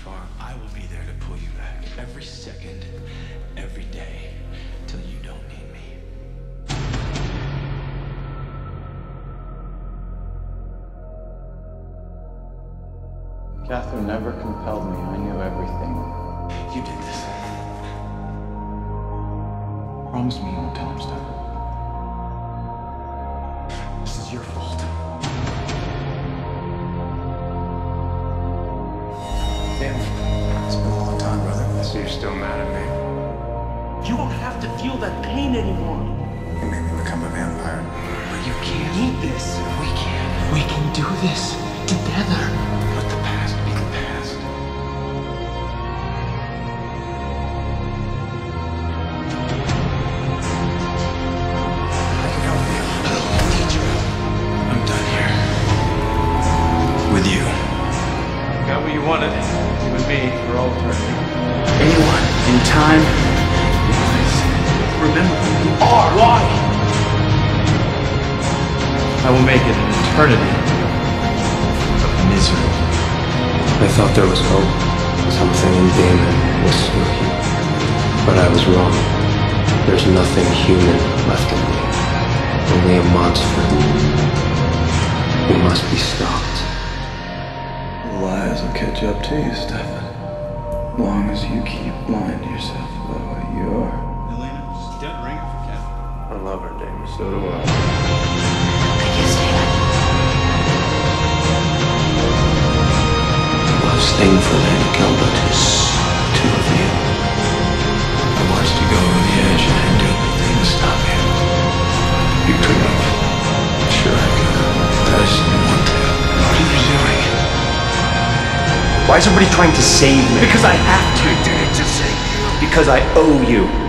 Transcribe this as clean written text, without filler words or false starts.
far, I will be there to pull you back every second, every day, till you don't need me. Katherine never compelled me. I knew everything. You did this. Promise me you won't tell him, Stefan. This is your fault. Damon, it's been a long time, brother. So you're still mad at me? You don't have to feel that pain anymore. You made me become a vampire. But you can't. Need this. We can. We can do this together. Let the past be the past. I can help you. I need you. I'm done here. With you. Got what you wanted. You and me for all eternity. Anyone in time, place, remember who you are. Why? I will make it an eternity of misery. I thought there was hope. Something in Damon was still here. But I was wrong. There's nothing human left in me. Only a monster. Who must be stopped. Lies will catch up to you, Stefan. Long as you keep lying to yourself about what you are. Elena, she's dead ringer for Katherine. I love her, Damon. So do I. Love's thing for Lady Gilbert is two of you. I watched you go over the edge and I didn't do anything to stop you. You could have. Sure I could have. But I just didn't want to. What are you doing? Why is everybody trying to save me? Because I have to. I did it to save you. Because I owe you.